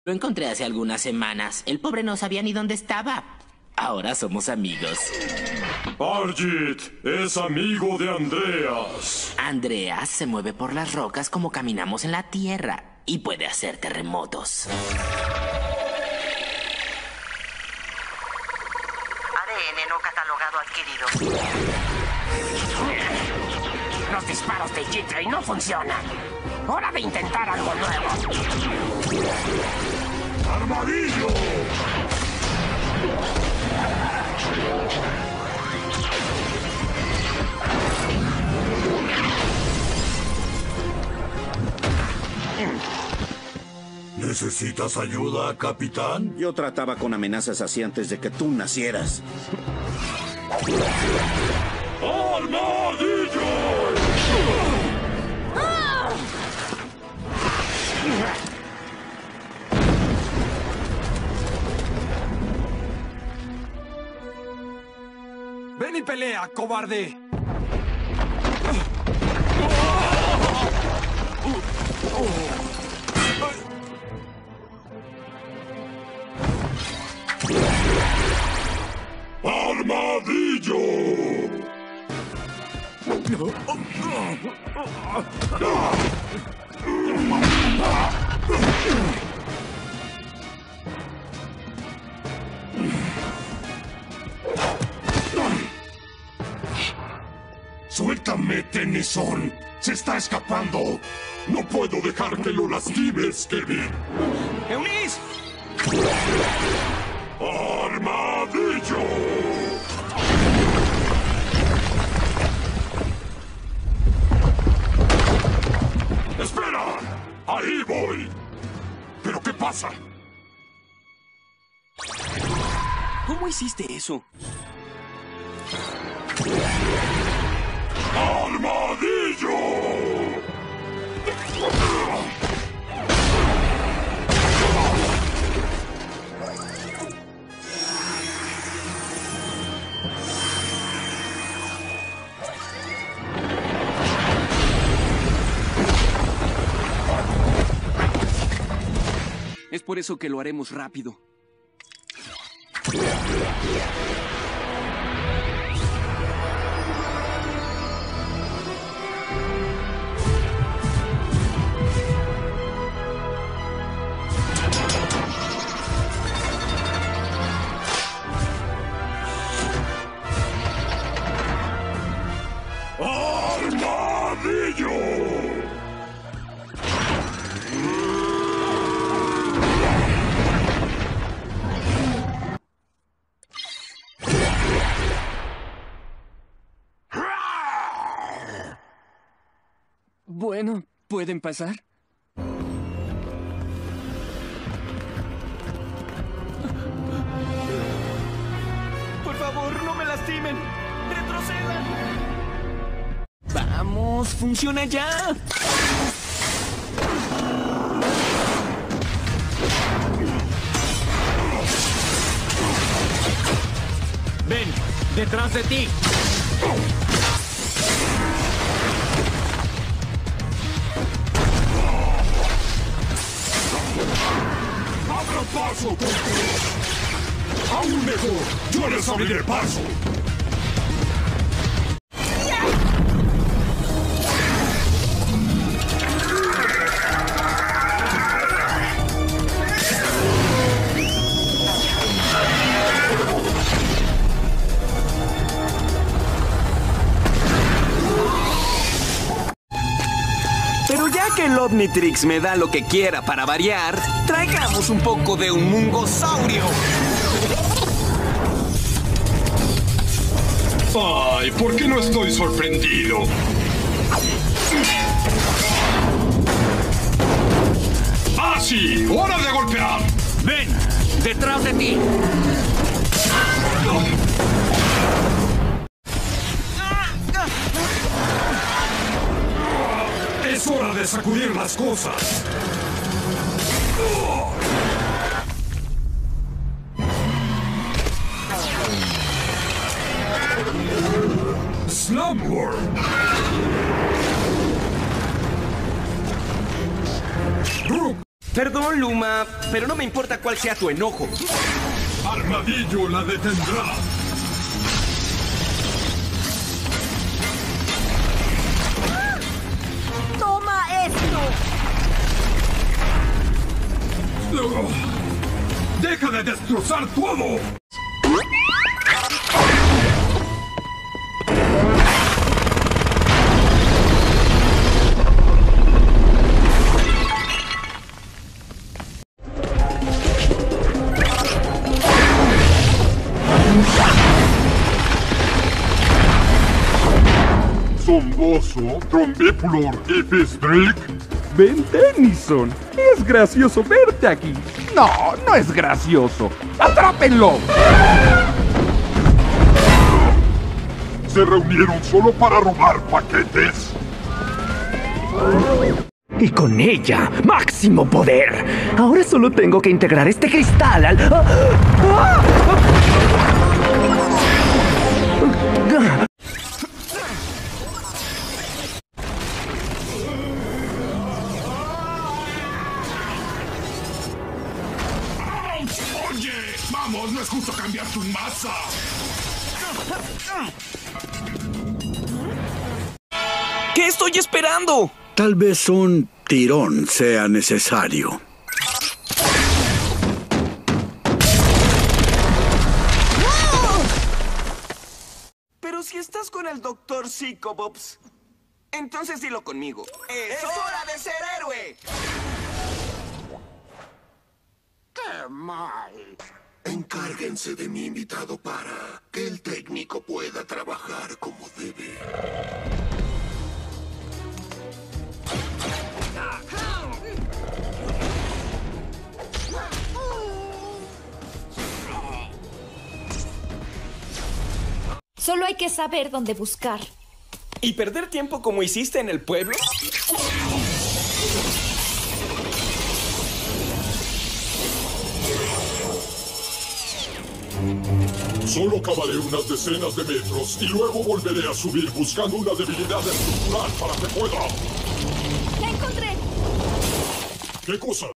Lo encontré hace algunas semanas. El pobre no sabía ni dónde estaba. Ahora somos amigos. Argit es amigo de Andreas. Andreas se mueve por las rocas como caminamos en la tierra y puede hacer terremotos. ADN no catalogado adquirido. Los disparos de G-Train no funcionan. Hora de intentar algo nuevo. ¡Armadillo! ¿Necesitas ayuda, capitán? Yo trataba con amenazas así antes de que tú nacieras. ¡Armadillo! ¡Ven y pelea, cobarde! ¡Armadillo! ¡Suéltame, Tennyson! ¡Se está escapando! ¡No puedo dejar que lo lastimes, Kevin! ¡Eunice! ¡Armadillo! ¡Espera! ¡Ahí voy! ¿Pero qué pasa? ¿Cómo hiciste eso? ¡Armadillo! Es por eso que lo haremos rápido. ¡Armadillo! Bueno, ¿pueden pasar? Por favor, no me lastimen. ¡Retrocedan! ¡Vamos! ¡Funciona ya! ¡Ven! ¡Detrás de ti! ¡Abra paso! ¡Aún mejor! ¡Yo les abriré paso! Pero ya que el Omnitrix me da lo que quiera para variar, traigamos un poco de un mungosaurio. ¡Ay! ¿Por qué no estoy sorprendido? ¡Ah, sí! ¡Hora de golpear! ¡Ven! ¡Detrás de ti! ¡Es hora de sacudir las cosas! ¡Slumworm! ¡Brook! Perdón, Luma, pero no me importa cuál sea tu enojo. Armadillo la detendrá. ¡Toma esto! ¡Deja de destrozar todo! Zomboso, Trombipulor y Fistrick. Ben Tennyson, es gracioso verte aquí. No, no es gracioso. ¡Atrápenlo! ¿Se reunieron solo para robar paquetes? Y con ella, máximo poder. Ahora solo tengo que integrar este cristal al... Oye, vamos, no es justo cambiar tu masa. ¿Qué estoy esperando? Tal vez un tirón sea necesario. Pero si estás con el Dr. Psychobops, entonces dilo conmigo. ¡Es hora de ser héroe! ¡Qué mal! Encárguense de mi invitado para que el técnico pueda trabajar como debe. Solo hay que saber dónde buscar. ¿Y perder tiempo como hiciste en el pueblo? Solo cavaré unas decenas de metros y luego volveré a subir buscando una debilidad estructural para que pueda... ¡La encontré! ¿Qué cosa?